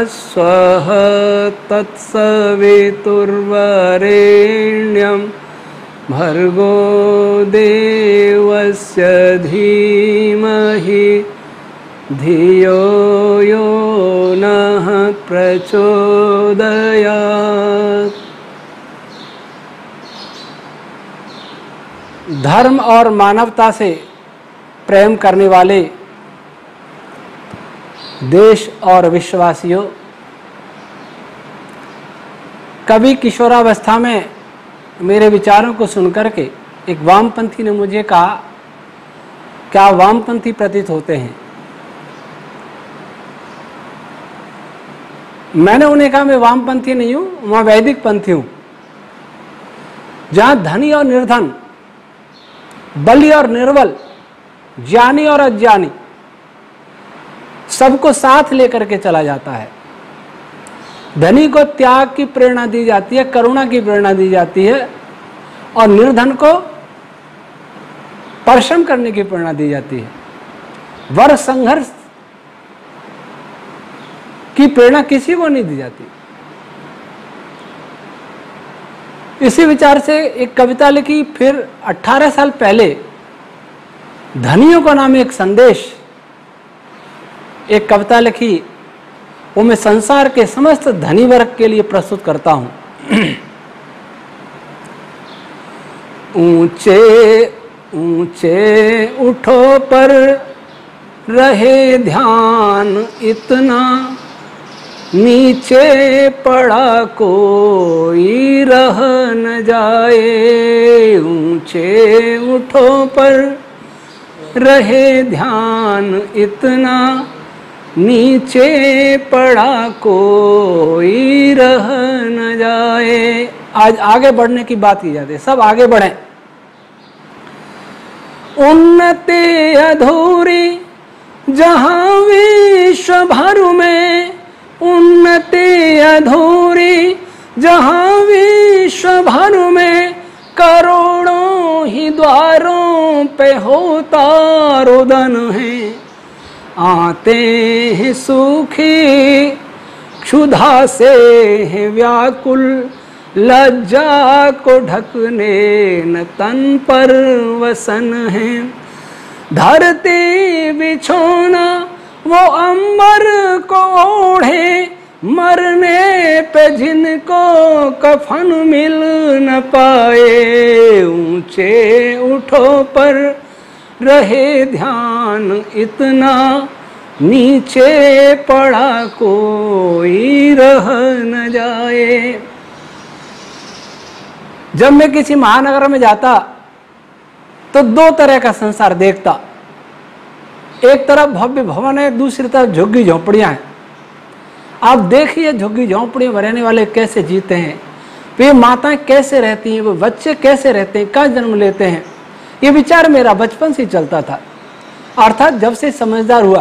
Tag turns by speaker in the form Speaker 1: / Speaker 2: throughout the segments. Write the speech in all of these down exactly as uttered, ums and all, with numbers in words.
Speaker 1: स्वः तत्सवितुर्वरेण्यं भर्गो देवस्य धीमहि धियो यो नः प्रचोदयात्। धर्म और मानवता से प्रेम करने वाले देश और विश्ववासियों, कभी किशोरावस्था में मेरे विचारों को सुनकर के एक वामपंथी ने मुझे कहा, क्या वामपंथी प्रतीत होते हैं? मैंने उन्हें कहा, मैं वामपंथी नहीं हूं, मैं वैदिक पंथी हूं, जहां धनी और निर्धन, बली और निर्बल, ज्ञानी और अज्ञानी सबको साथ लेकर के चला जाता है। धनी को त्याग की प्रेरणा दी जाती है, करुणा की प्रेरणा दी जाती है, और निर्धन को परिश्रम करने की प्रेरणा दी जाती है। वर संघर्ष की प्रेरणा किसी को नहीं दी जाती। इसी विचार से एक कविता लिखी, फिर अठारह साल पहले धनियों को नाम एक संदेश, एक कविता लिखी, वो मैं संसार के समस्त धनी वर्ग के लिए प्रस्तुत करता हूं। ऊंचे ऊंचे उठो पर रहे ध्यान इतना, नीचे पड़ा कोई रह न जाए। ऊंचे उठो पर रहे ध्यान इतना, नीचे पड़ा कोई रह न जाए। आज आगे बढ़ने की बात की जाती है, सब आगे बढ़े। उन्नति अधूरी जहां विश्व भर में, उन्नति अधूरी जहां विश्व भर में, करोड़ों ही द्वारों पे होता रुदन है। आते हैं सूखी क्षुधा से है व्याकुल, लज्जा को ढकने न तन पर वसन है। धरती बिछोना वो अंबर को ओढ़े, मरने पे जिनको कफन मिल न पाए। ऊंचे उठो पर रहे ध्यान इतना, नीचे पड़ा कोई रह न जाए। जब मैं किसी महानगर में जाता तो दो तरह का संसार देखता। एक तरफ भव्य भवन है, दूसरी तरफ झुग्गी झोपड़ियां हैं। आप देखिए झुग्गी झोपड़ियों में रहने वाले कैसे जीते हैं, वे माताएं कैसे रहती हैं, वो बच्चे कैसे रहते हैं, कहाँ जन्म लेते हैं। ये विचार मेरा बचपन से चलता था, अर्थात जब से समझदार हुआ।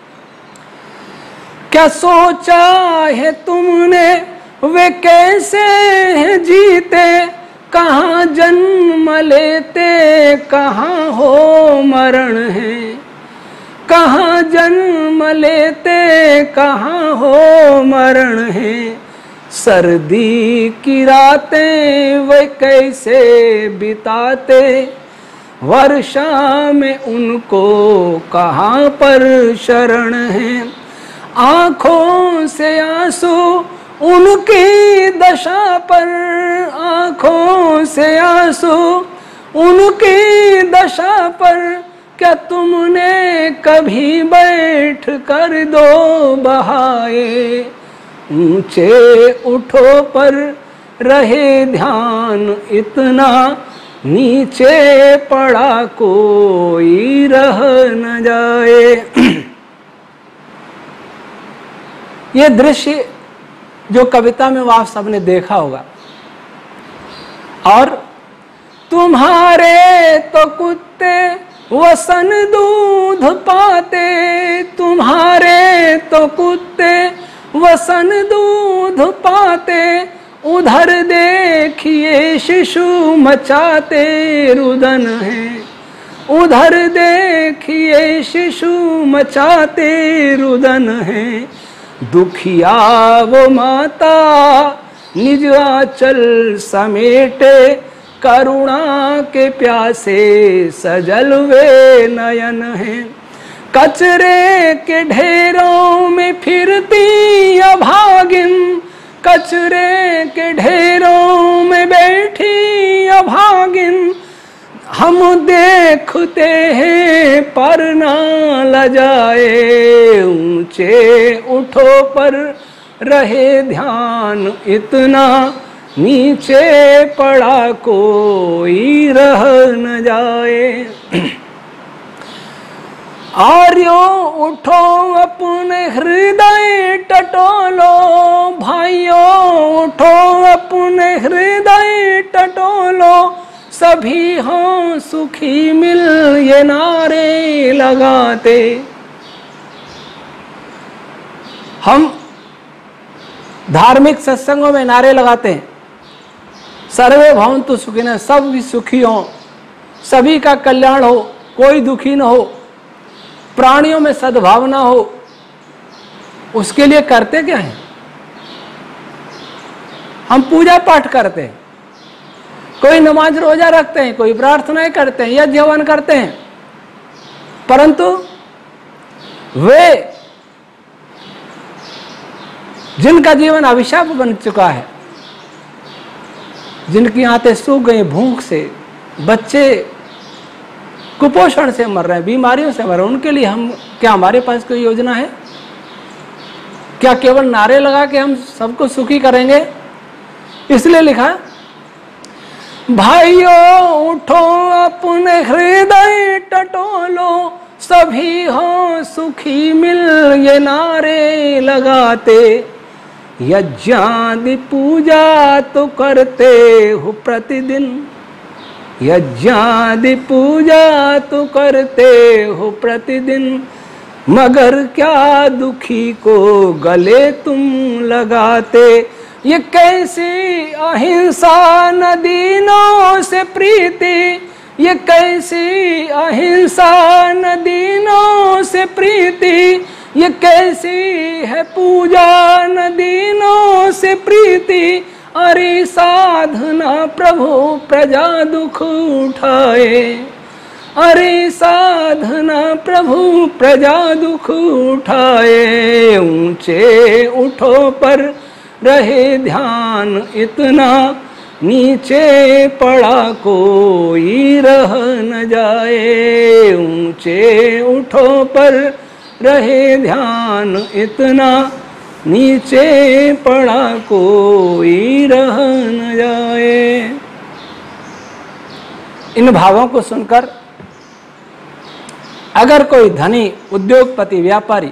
Speaker 1: क्या सोचा है तुमने वे कैसे हैं जीते, कहाँ जन्म लेते कहाँ हो मरण है। कहाँ जन्म लेते कहाँ हो मरण है। सर्दी की रातें वे कैसे बिताते, वर्षा में उनको कहाँ पर शरण है। आँखों से आंसू उनकी दशा पर, आँखों से आंसू उनकी दशा पर, क्या तुमने कभी बैठ कर दो बहाए। ऊंचे उठो पर रहे ध्यान इतना, नीचे पड़ा कोई रह न जाए। ये दृश्य जो कविता में वो आप सबने देखा होगा। और तुम्हारे तो कुत्ते वसन दूध पाते, तुम्हारे तो कुत्ते वसन दूध पाते, उधर देखिए शिशु मचाते रुदन है। उधर देखिए शिशु मचाते रुदन है। दुखिया वो माता निज आंचल समेटे, करुणा के प्यासे सजल वे नयन हैं। कचरे के ढेरों में फिरती अभागिन, कचरे के ढेरों में बैठी अभागिन, हम देखते हैं पर ना लजाए। ऊंचे उठो पर रहे ध्यान इतना, नीचे पड़ा कोई रह न जाए। आर्यो उठो अपने हृदय टटोलो, भाइयों उठो अपने हृदय टटोलो, सभी हों सुखी मिल ये नारे लगाते। हम धार्मिक सत्संगों में नारे लगाते हैं, सर्वे भवन्तु सुखिनः, सब भी सुखी हों, सभी का कल्याण हो, कोई दुखी न हो, प्राणियों में सद्भावना हो। उसके लिए करते क्या है? हम पूजा पाठ करते हैं, कोई नमाज रोजा रखते हैं, कोई प्रार्थनाएं करते हैं, यज्ञ हवन करते हैं, परंतु वे जिनका जीवन अभिशाप बन चुका है, जिनकी आंतें सूख गई भूख से, बच्चे कुपोषण से मर रहे हैं, बीमारियों से मर रहे हैं, उनके लिए हम क्या, हमारे पास कोई योजना है क्या? केवल नारे लगा के हम सबको सुखी करेंगे? इसलिए लिखा, भाइयों उठो अपने हृदय टटोलो, सभी हो सुखी मिल ये नारे लगाते। यज्ञादि पूजा तो करते हो प्रतिदिन, यज्ञादि पूजा तो करते हो प्रतिदिन, मगर क्या दुखी को गले तुम लगाते। ये कैसी अहिंसा न दीनों से प्रीति, ये कैसी अहिंसा न दीनों से प्रीति, ये कैसी है पूजा न दीनों से प्रीति। अरे साधना प्रभु प्रजा दुख उठाए, अरे साधना प्रभु प्रजा दुख उठाए। ऊंचे उठो पर रहे ध्यान इतना, नीचे पड़ा कोई रह न जाए। ऊंचे उठो पर रहे ध्यान इतना, नीचे पड़ा कोई रह न जाए। इन भावों को सुनकर अगर कोई धनी उद्योगपति व्यापारी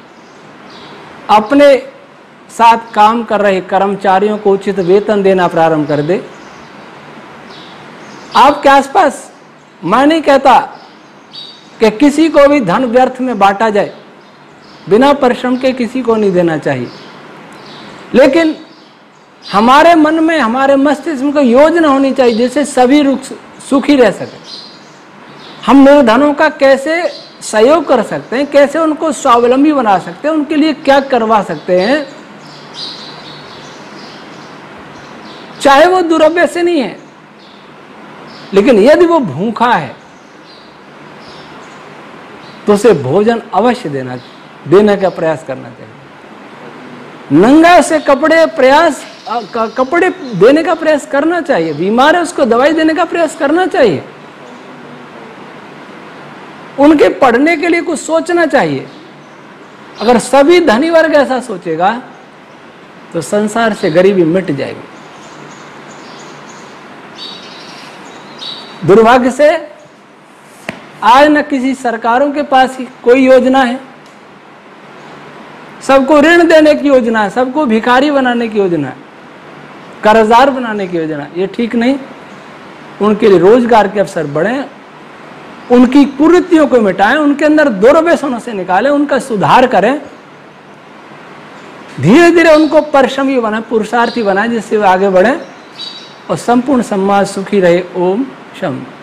Speaker 1: अपने साथ काम कर रहे कर्मचारियों को उचित वेतन देना प्रारंभ कर दे, आपके आसपास, मैं नहीं कहता कि किसी को भी धन व्यर्थ में बांटा जाए, बिना परिश्रम के किसी को नहीं देना चाहिए, लेकिन हमारे मन में, हमारे मस्तिष्क में कोई योजना होनी चाहिए जिससे सभी सुखी रह सके। हम निर्धनों का कैसे सहयोग कर सकते हैं, कैसे उनको स्वावलंबी बना सकते हैं, उनके लिए क्या करवा सकते हैं, चाहे वो दुर्व्यय से नहीं है, लेकिन यदि वो भूखा है तो उसे भोजन अवश्य देना देने का प्रयास करना चाहिए। नंगा से कपड़े प्रयास कपड़े देने का प्रयास करना चाहिए, बीमार है उसको दवाई देने का प्रयास करना चाहिए, उनके पढ़ने के लिए कुछ सोचना चाहिए। अगर सभी धनी वर्ग ऐसा सोचेगा तो संसार से गरीबी मिट जाएगी। दुर्भाग्य से आज न किसी सरकारों के पास ही कोई योजना है, सबको ऋण देने की योजना है, सबको भिखारी बनाने की योजना है, कर्जदार बनाने की योजना। ये ठीक नहीं। उनके लिए रोजगार के अवसर बढ़े, उनकी कुरीतियों को मिटाएं, उनके अंदर दुर्व्यसनों से निकालें, उनका सुधार करें, धीरे धीरे उनको परिश्रमी बनाए, पुरुषार्थी बनाए, जिससे वे आगे बढ़े और संपूर्ण समाज सुखी रहे। ओम शम।